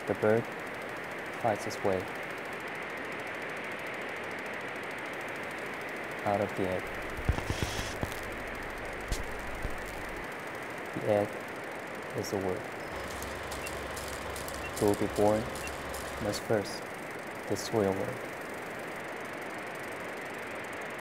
The bird fights its way out of the egg. The egg is the word. To be born must first the soil word.